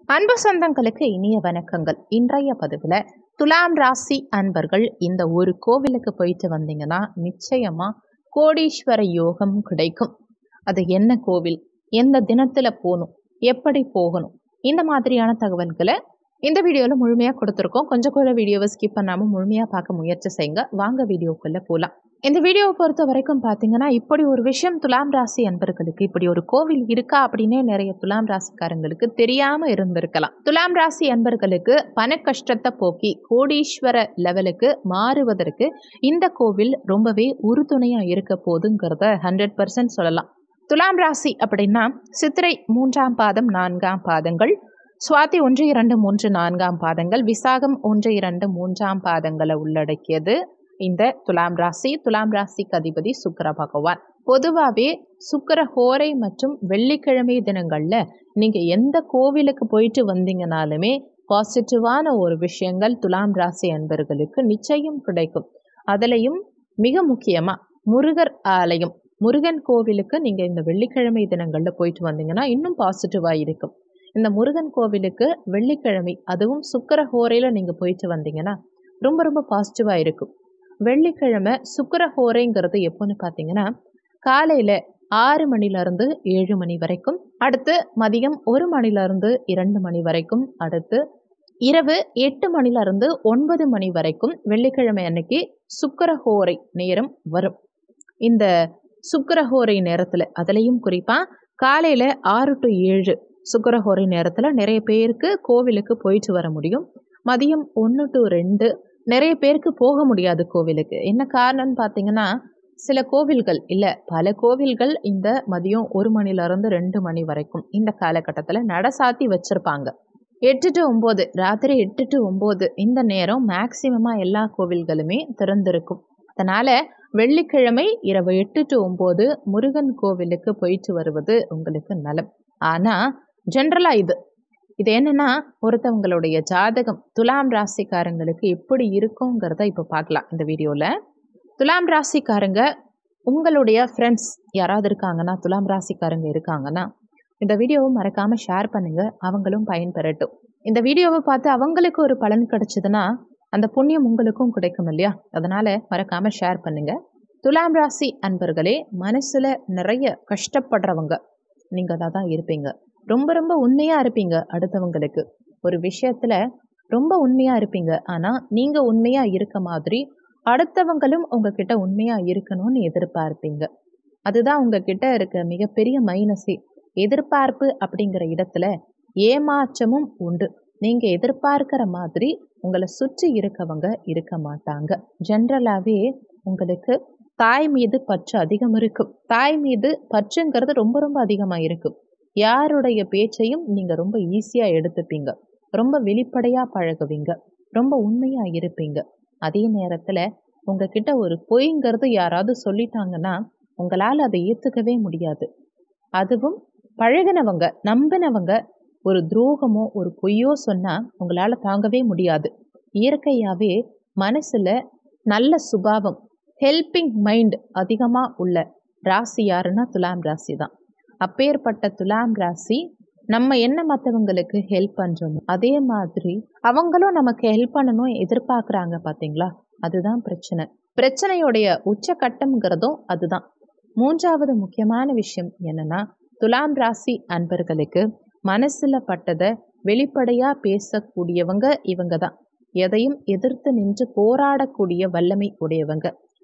அன்பு சொந்தங்களுக்கு இனிய வணக்கங்கள். இன்றைய பதிவில் துலாம் ராசி அன்பர்கள் இந்த ஒரு கோவிலுக்கு போயிட்டு வந்தீங்கன்னா நிச்சயமா கோடீஸ்வர யோகம் கிடைக்கும். அது என்ன கோவில், எந்த தினத்துல போகணும், எப்படி போகணும், இந்த மாதிரியான தகவல்களை இந்த வீடியோவில் முழுமையாக கொடுத்துருக்கோம். கொஞ்சம் கூட வீடியோவை ஸ்கிப் பண்ணாமல் முழுமையாக பார்க்க முயற்சி செய்யுங்க. வாங்க வீடியோக்குள்ளே போகலாம். இந்த வீடியோவை பொறுத்த வரைக்கும் பார்த்தீங்கன்னா, இப்படி ஒரு விஷயம் துலாம் ராசி அன்பர்களுக்கு, இப்படி ஒரு கோவில் இருக்கா அப்படின்னே நிறைய துலாம் ராசிக்காரங்களுக்கு தெரியாமல் இருந்திருக்கலாம். துலாம் ராசி அன்பர்களுக்கு பண கஷ்டத்தை போக்கி கோடீஸ்வர லெவலுக்கு மாறுவதற்கு இந்த கோவில் ரொம்பவே உறுதுணையாக இருக்க போதுங்கிறத 100% சொல்லலாம். துலாம் ராசி அப்படின்னா சித்திரை 3ஆம் பாதம் 4ஆம் பாதங்கள், சுவாதி 1, 2, 3, 4ஆம் பாதங்கள், விசாகம் 1, 2, 3ஆம் பாதங்களை உள்ளடக்கியது இந்த துலாம் ராசி. துலாம் ராசிக்கு அதிபதி சுக்கிர பகவான். பொதுவாகவே சுக்கிர ஹோரை மற்றும் வெள்ளிக்கிழமை தினங்களில் நீங்கள் எந்த கோவிலுக்கு போயிட்டு வந்தீங்கனாலுமே பாசிட்டிவான ஒரு விஷயங்கள் துலாம் ராசி அன்பர்களுக்கு நிச்சயம் கிடைக்கும். அதுலேயும் மிக முக்கியமாக முருகர் ஆலயம், முருகன் கோவிலுக்கு நீங்கள் இந்த வெள்ளிக்கிழமை தினங்களில் போயிட்டு வந்தீங்கன்னா இன்னும் பாசிட்டிவாக இருக்கும். இந்த முருகன் கோவிலுக்கு வெள்ளிக்கிழமை, அதுவும் சுக்கிர ஹோரையில் நீங்கள் போயிட்டு வந்தீங்கன்னா ரொம்ப ரொம்ப பாசிட்டிவாக இருக்கும். வெள்ளிக்கிழமை சுக்கிர ஹோரைங்கிறது எப்போன்னு பார்த்தீங்கன்னா காலையில் 6 மணிலேருந்து 7 மணி வரைக்கும், அடுத்து மதியம் 1 மணிலேருந்து 2 மணி வரைக்கும், அடுத்து இரவு 8 மணிலேருந்து 9 மணி வரைக்கும் வெள்ளிக்கிழமை அன்னைக்கு சுக்கிர ஹோரை நேரம் வரும். இந்த சுக்கிர ஹோரை நேரத்தில் அதுலேயும் குறிப்பாக காலையில் 6 to 7 சுக்கிரஹோரை நேரத்தில் நிறைய பேருக்கு கோவிலுக்கு போயிட்டு வர முடியும். மதியம் 1 to 2 நிறைய பேருக்கு போக முடியாது கோவிலுக்கு. என்ன காரணம்னு பார்த்தீங்கன்னா, சில கோவில்கள் இல்லை பல கோவில்கள் இந்த மதியம் 1 மணிலேருந்து 2 மணி வரைக்கும் இந்த காலகட்டத்தில் நட சாத்தி வச்சுருப்பாங்க. 8 to 9, ராத்திரி 8 to 9 இந்த நேரம் மேக்சிமமாக எல்லா கோவில்களுமே திறந்திருக்கும். அதனால் வெள்ளிக்கிழமை இரவு 8 to 9 முருகன் கோவிலுக்கு போயிட்டு வருவது உங்களுக்கு நலம். ஆனால் ஜென்ரலாக இது என்னன்னா, ஒருத்தவங்களுடைய ஜாதகம் துலாம் ராசிக்காரங்களுக்கு எப்படி இருக்குங்கிறத இப்போ பார்க்கலாம் இந்த வீடியோவில். துலாம் ராசிக்காரங்க உங்களுடைய ஃப்ரெண்ட்ஸ் யாராவது இருக்காங்கன்னா, துலாம் ராசிக்காரங்க இருக்காங்கன்னா இந்த வீடியோவை மறக்காமல் ஷேர் பண்ணுங்கள், அவங்களும் பயன்பெறட்டும். இந்த வீடியோவை பார்த்து அவங்களுக்கு ஒரு பலன் கிடைச்சதுன்னா அந்த புண்ணியம் உங்களுக்கும் கிடைக்கும் இல்லையா? அதனால் மறக்காமல் ஷேர் பண்ணுங்கள். துலாம் ராசி அன்பர்களே, மனசில் நிறைய கஷ்டப்படுறவங்க நீங்கள் தான் இருப்பீங்க. ரொம்ப ரொம்ப உண்மையாக இருப்பீங்க. அடுத்தவங்களுக்கு ஒரு விஷயத்தில் ரொம்ப உண்மையாக இருப்பீங்க. ஆனால் நீங்கள் உண்மையாக இருக்க மாதிரி அடுத்தவங்களும் உங்ககிட்ட உண்மையாக இருக்கணும்னு எதிர்பார்ப்பீங்க. அதுதான் உங்ககிட்ட இருக்க மிகப்பெரிய மைனஸே. எதிர்பார்ப்பு அப்படிங்கிற இடத்துல ஏமாற்றமும் உண்டு. நீங்கள் எதிர்பார்க்கிற மாதிரி உங்களை சுற்றி இருக்கவங்க இருக்க மாட்டாங்க. ஜென்ரலாகவே உங்களுக்கு தாய் மீது பற்று அதிகம் இருக்கும். தாய் மீது பற்றுங்கிறது ரொம்ப ரொம்ப அதிகமாக இருக்கும். யாருடைய பேச்சையும் நீங்கள் ரொம்ப ஈஸியாக எடுத்துப்பீங்க. ரொம்ப வெளிப்படையாக பழகுவீங்க. ரொம்ப உண்மையாக இருப்பீங்க. அதே நேரத்தில் உங்ககிட்ட ஒரு பொய்ங்கிறது யாராவது சொல்லிட்டாங்கன்னா உங்களால் அதை ஏற்றுக்கவே முடியாது. அதுவும் பழகினவங்க, நம்பினவங்க ஒரு துரோகமோ ஒரு பொய்யோ சொன்னால் உங்களால் தாங்கவே முடியாது. இயற்கையாகவே மனசில் நல்ல சுபாவம், ஹெல்பிங் மைண்ட் அதிகமாக உள்ள ராசி யாருன்னா துலாம் ராசி தான். அப்பேற்பட்ட துலாம் ராசி நம்ம என்ன மற்றவங்களுக்கு ஹெல்ப் பண்ணுறோமோ அதே மாதிரி அவங்களும் நமக்கு ஹெல்ப் பண்ணணும் எதிர்பார்க்குறாங்க. பார்த்தீங்களா? அதுதான் பிரச்சனை. பிரச்சனையுடைய உச்சக்கட்டம்ங்கிறதும் அதுதான். 3வது முக்கியமான விஷயம் என்னன்னா, துலாம் ராசி அன்பர்களுக்கு மனசில் பட்டதை வெளிப்படையாக பேசக்கூடியவங்க இவங்க தான். எதையும் எதிர்த்து நின்று போராடக்கூடிய வல்லமை உடையவங்க.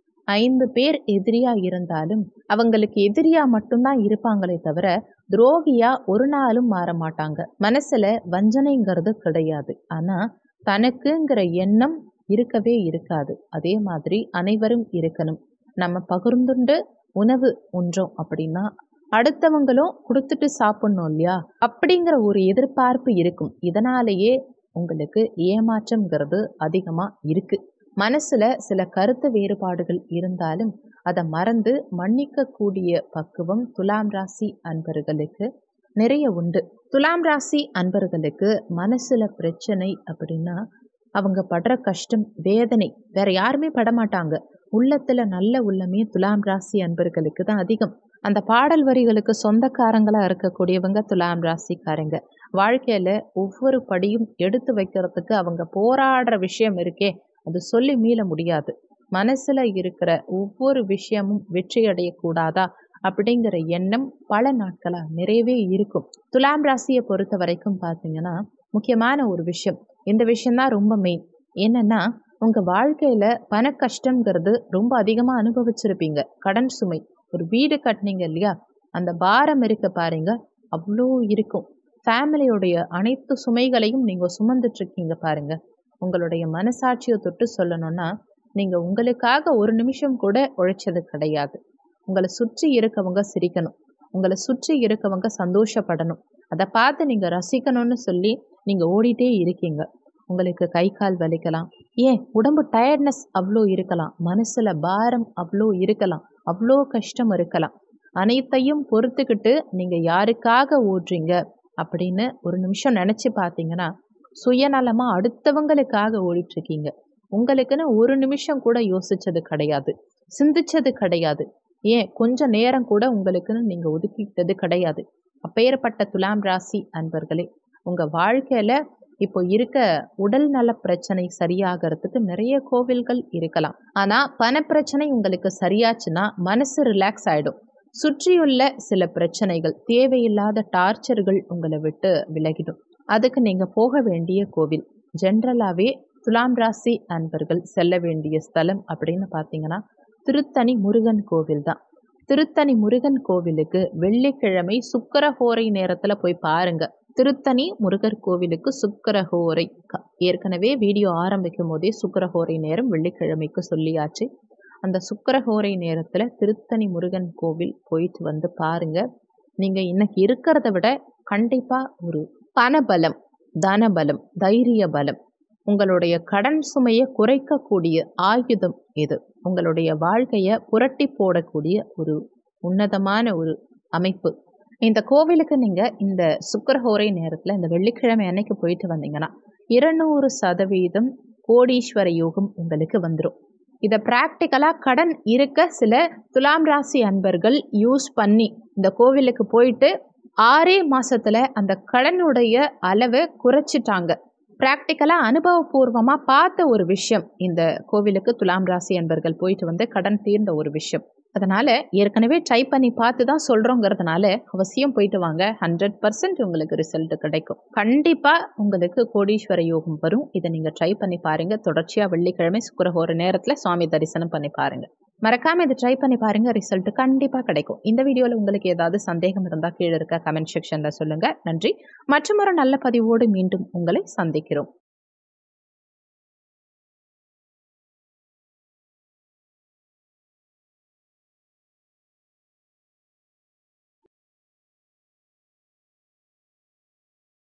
5 பேர் எதிரியாக இருந்தாலும் அவங்களுக்கு எதிரியாக மட்டும்தான் இருப்பாங்களே தவிர துரோகியாக ஒரு நாளும் மாற மாட்டாங்க. மனசில் வஞ்சனைங்கிறது கிடையாது. ஆனால் தனக்குங்கிற எண்ணம் இருக்கவே இருக்காது. அதே மாதிரி அனைவரும் இருக்கணும். நம்ம பகிர்ந்துண்டு உணவு உண்றோம் அப்படின்னா அடுத்தவங்களும் கொடுத்துட்டு சாப்பிட்ணும் இல்லையா? அப்படிங்கிற ஒரு எதிர்பார்ப்பு இருக்கும். இதனாலேயே உங்களுக்கு ஏமாற்றம்ங்கிறது அதிகமாக இருக்குது. மனசில் சில கருத்து வேறுபாடுகள் இருந்தாலும் அதை மறந்து மன்னிக்கக்கூடிய பக்குவம் துலாம் ராசி அன்பர்களுக்கு நிறைய உண்டு. துலாம் ராசி அன்பர்களுக்கு மனசில் பிரச்சனை அப்படின்னா அவங்க படுற கஷ்டம், வேதனை வேற யாருமே படமாட்டாங்க. உள்ளத்தில் நல்ல உள்ளமே துலாம் ராசி அன்பர்களுக்கு தான் அதிகம். அந்த பாடல் வரிகளுக்கு சொந்தக்காரங்களாக இருக்கக்கூடியவங்க துலாம் ராசிக்காரங்க. வாழ்க்கையில ஒவ்வொரு படியும் எடுத்து வைக்கிறதுக்கு அவங்க போராடுற விஷயம் இருக்கே, அது சொல்லி மீள முடியாது. மனசுல இருக்கிற ஒவ்வொரு விஷயமும் வெற்றி அடையக்கூடாதா அப்படிங்கிற எண்ணம் பல நாட்களா நிறையவே இருக்கும். துலாம் ராசியை பொறுத்த வரைக்கும் பார்த்தீங்கன்னா, முக்கியமான ஒரு விஷயம். இந்த விஷயம் தான் ரொம்ப மெயின். என்னன்னா, உங்க வாழ்க்கையில பண கஷ்டம்ங்கிறது ரொம்ப அதிகமா அனுபவிச்சிருப்பீங்க. கடன் சுமை. ஒரு வீடு கட்டுனீங்க இல்லையா? அந்த பாரம் இருக்கு பாருங்க, அவ்ளோ இருக்கும். ஃபேமிலியுடைய அனைத்து சுமைகளையும் நீங்க சுமந்துட்டு இருக்கீங்க பாருங்க. உங்களுடைய மனசாட்சிய தொட்டு சொல்லணும்னா, நீங்க உங்களுக்காக ஒரு நிமிஷம் கூட உழைச்சது கிடையாது. உங்கள சுற்றி இருக்கவங்க சிரிக்கணும். உங்கள சுற்றி இருக்கவங்க சந்தோஷப்படணும். அத பார்த்து நீங்க ரசிக்கணும்னு சொல்லி நீங்க ஓடிட்டே இருக்கீங்க. உங்களுக்கு கை, கால் வலிக்கலாம். ஏன் உடம்பு டயர்ட்னஸ் அவ்ளோ இருக்கலாம். மனசுல பாரம் அவ்ளோ இருக்கலாம். அவ்ளோ கஷ்டம் இருக்கலாம். அனைத்தையும் பொறுத்துக்கிட்டு நீங்க யாருக்காக ஓடுறீங்க அப்படின்னு ஒரு நிமிஷம் நினைச்சு பார்த்தீங்கன்னா, சுயநலமா அடுத்தவங்களுக்காக ஓடிட்டுருக்கீங்க. உங்களுக்குன்னு ஒரு நிமிஷம் கூட யோசிச்சது கிடையாது. சிந்திச்சது கிடையாது. ஏன் கொஞ்ச நேரம் கூட உங்களுக்குன்னு நீங்க ஒதுக்கிக்கிட்டது கிடையாது. அப்பேற்பட்ட துலாம் ராசி அன்பர்களே, உங்க வாழ்க்கையில இப்போ இருக்க உடல் நல பிரச்சனை சரியாகறதுக்கு நிறைய கோவில்கள் இருக்கலாம். ஆனா பணப்பிரச்சனை உங்களுக்கு சரியாச்சுன்னா மனசு ரிலாக்ஸ் ஆயிடும். சுற்றியுள்ள சில பிரச்சனைகள், தேவையில்லாத டார்ச்சர்கள் உங்களை விட்டு விலகிடும். அதுக்கு நீங்க போக வேண்டிய கோவில் ஜென்ரலாவே துலாம் ராசி அன்பர்கள் செல்ல வேண்டிய ஸ்தலம் அப்படின்னு பார்த்தீங்கன்னா, திருத்தணி முருகன் கோவில் தான். திருத்தணி முருகன் கோவிலுக்கு வெள்ளிக்கிழமை சுக்கிரஹோரை நேரத்துல போய் பாருங்க. திருத்தணி முருகர் கோவிலுக்கு சுக்கிரஹோரை ஏற்கனவே வீடியோ ஆரம்பிக்கும் போதே சுக்கிரஹோரை நேரம் வெள்ளிக்கிழமைக்கு சொல்லியாச்சு. அந்த சுக்கிரஹோரை நேரத்துல திருத்தணி முருகன் கோவில் போயிட்டு வந்து பாருங்க. நீங்க இன்னைக்கு இருக்கிறத விட கண்டிப்பா ஒரு பணபலம், தனபலம், தைரிய பலம், உங்களுடைய கடன் சுமையை குறைக்கக்கூடிய ஆயுதம் இது. உங்களுடைய வாழ்க்கைய புரட்டி போடக்கூடிய ஒரு உன்னதமான ஒரு அமைப்பு. இந்த கோவிலுக்கு நீங்க இந்த சுக்கிரஹோரை நேரத்துல இந்த வெள்ளிக்கிழமை அன்னைக்கு போயிட்டு வந்தீங்கன்னா 200% கோடீஸ்வர யோகம் உங்களுக்கு வந்துடும். இதை பிராக்டிக்கலா கடன் இருக்க சில துலாம் ராசி அன்பர்கள் யூஸ் பண்ணி இந்த கோவிலுக்கு போயிட்டு 6 மாசத்துல அந்த கடனுடைய அளவை குறைச்சிட்டாங்க. பிராக்டிக்கலா அனுபவபூர்வமா பார்த்த ஒரு விஷயம். இந்த கோவிலுக்கு துலாம் ராசி அன்பர்கள் போயிட்டு வந்து கடன் தீர்ந்த ஒரு விஷயம். அதனால ஏற்கனவே ட்ரை பண்ணி பார்த்து தான் சொல்றோங்கிறதுனால அவசியம் போயிட்டு வாங்க. 100% உங்களுக்கு ரிசல்ட் கிடைக்கும். கண்டிப்பா உங்களுக்கு கோடீஸ்வர யோகம் வரும். இதை நீங்க ட்ரை பண்ணி பாருங்க. தொடர்ச்சியா வெள்ளிக்கிழமை சுக்கிரஹோர நேரத்துல சுவாமி தரிசனம் பண்ணி பாருங்க. மறக்காம இதை ட்ரை பண்ணி பாருங்க. ரிசல்ட் கண்டிப்பா கிடைக்கும். இந்த வீடியோல உங்களுக்கு ஏதாவது சந்தேகம் இருந்தா கீழே இருக்க கமெண்ட் செக்ஷன்ல சொல்லுங்க. நன்றி. மற்றொரு நல்ல பதிவோடு மீண்டும் உங்களை சந்திக்கிறோம்.